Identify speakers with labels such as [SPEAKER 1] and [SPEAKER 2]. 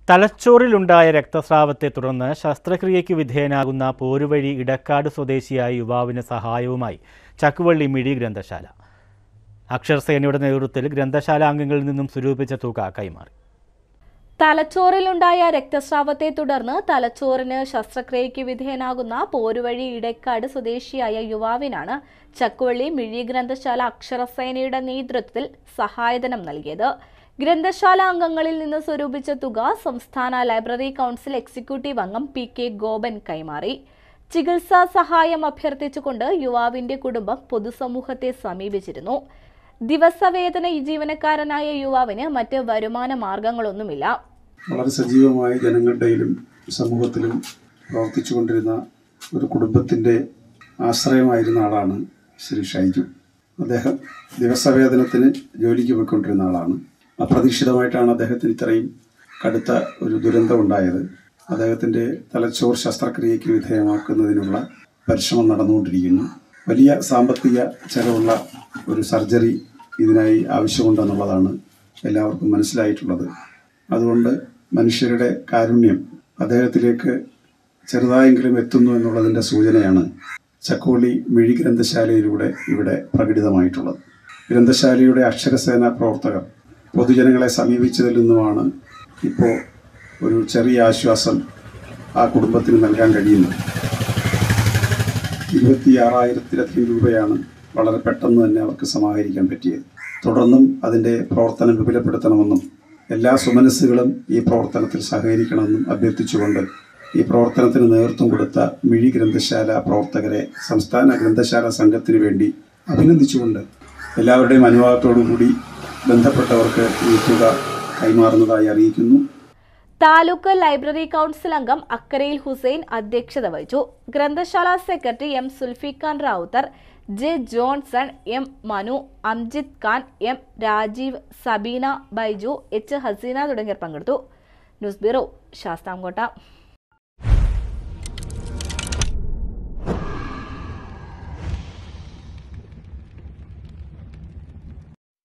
[SPEAKER 1] തലച്ചോറിലുണ്ടായ രക്തസ്രാവത്തെ തുടർന്ന് ശസ്ത്രക്രിയയ്ക്ക് വിധേയനാകുന്ന പോരുവഴി ഇടക്കാട് സ്വദേശിയായ യുവാവിന് സഹായവുമായി ചക്കുവള്ളി മിഴി ഗ്രന്ഥശാല. അക്ഷരസേനയുടെ നേതൃത്വത്തിൽ ഗ്രന്ഥശാല അംഗങ്ങളിൽ നിന്നും സ്വരൂപിച്ച തുക കൈമാറി.
[SPEAKER 2] തലച്ചോറിലുണ്ടായ രക്തസ്രാവത്തെ തുടർന്ന് തലച്ചോറിന് ശസ്ത്രക്രിയയ്ക്ക് വിധേയനാകുന്ന പോരുവഴി ഇടക്കാട് സ്വദേശിയായ യുവാവിനാണ് ചക്കുവള്ളി മിഴി ഗ്രന്ഥശാല അക്ഷരസേനയുടെ നേതൃത്വത്തിൽ സഹായധനം നൽകിയത്. ഗ്രന്ഥശാല അംഗങ്ങളിൽ നിന്ന് സ്വരൂപിച്ച തുക സംസ്ഥാന ലൈബ്രറി കൗൺസിൽ എക്സിക്യൂട്ടീവ് അംഗം PK ഗോപൻ കൈമാറി. ചികിത്സാ സഹായം അഭ്യർത്ഥിച്ചുകൊണ്ട് യുവാവിന്റെ കുടുംബം പൊതുസമൂഹത്തെ സമീപിച്ചിരുന്നു. ദിവസവേതന ജീവനക്കാരനായ യുവാവിന് മറ്റ് വരുമാന മാർഗങ്ങളൊന്നുമില്ല.
[SPEAKER 3] വളരെ സജീവമായി ജനങ്ങളുടെയിലും സമൂഹത്തിലും പ്രവർത്തിച്ചുകൊണ്ടിരുന്ന ഒരു കുടുംബത്തിന്റെ ആശ്രയമായിരുന്ന ആളാണ് ശ്രീ ഷൈജു. അദ്ദേഹം ദിവസവേതനത്തിന് ജോലിക്ക് പോയിക്കൊണ്ടിരുന്ന ആളാണ്. അപ്രതീക്ഷിതമായിട്ടാണ് അദ്ദേഹത്തിന് ഇത്രയും കടുത്ത ഒരു ദുരന്തം ഉണ്ടായത്. അദ്ദേഹത്തിൻ്റെ തലച്ചോർ ശസ്ത്രക്രിയയ്ക്ക് വിധേയമാക്കുന്നതിനുള്ള പരിശ്രമം നടന്നുകൊണ്ടിരിക്കുന്നു. വലിയ സാമ്പത്തിക ചെലവുള്ള ഒരു സർജറി ഇതിനായി ആവശ്യമുണ്ടെന്നുള്ളതാണ് എല്ലാവർക്കും മനസ്സിലായിട്ടുള്ളത്. അതുകൊണ്ട് മനുഷ്യരുടെ കാരുണ്യം അദ്ദേഹത്തിലേക്ക് ചെറുതായെങ്കിലും എത്തുന്നു എന്നുള്ളതിൻ്റെ സൂചനയാണ് ചക്കുവള്ളി മിഴി ഗ്രന്ഥശാലയിലൂടെ ഇവിടെ പ്രകടിതമായിട്ടുള്ളത്. ഗ്രന്ഥശാലയുടെ അക്ഷരസേന പ്രവർത്തകർ പൊതുജനങ്ങളെ സമീപിച്ചതിൽ നിന്നുമാണ് ഇപ്പോൾ ഒരു ചെറിയ ആശ്വാസം ആ കുടുംബത്തിന് നൽകാൻ കഴിയുന്നത്. 26,000-ലധികം രൂപയാണ് വളരെ പെട്ടെന്ന് തന്നെ അവർക്ക് സമാഹരിക്കാൻ പറ്റിയത്. തുടർന്നും അതിൻ്റെ പ്രവർത്തനം വിപുലപ്പെടുത്തണമെന്നും എല്ലാ സുമനസ്സുകളും ഈ പ്രവർത്തനത്തിൽ സഹകരിക്കണമെന്നും അഭ്യർത്ഥിച്ചുകൊണ്ട് ഈ പ്രവർത്തനത്തിന് നേതൃത്വം കൊടുത്ത മിഴി ഗ്രന്ഥശാല പ്രവർത്തകരെ സംസ്ഥാന ഗ്രന്ഥശാല സംഘത്തിന് വേണ്ടി അഭിനന്ദിച്ചുകൊണ്ട് എല്ലാവരുടെയും അനുവാദത്തോടുകൂടി ബന്ധപ്പെട്ടവർക്ക് ഈ തുക കൈമാറുന്നതായി അറിയിക്കുന്നു.
[SPEAKER 2] താലൂക്ക് ലൈബ്രറി കൗൺസിൽ അംഗം അക്കരയിൽ ഹുസൈൻ അധ്യക്ഷത വഹിച്ചു. ഗ്രന്ഥശാല secretary M Sulfikhan Rawther, J Johnson, M Manu, Amjith Khan, M Rajeev, Sabeena, Baiju, H Haseena തുടങ്ങിയവർ പങ്കെടുത്തു. News bureau, Sasthamkotta.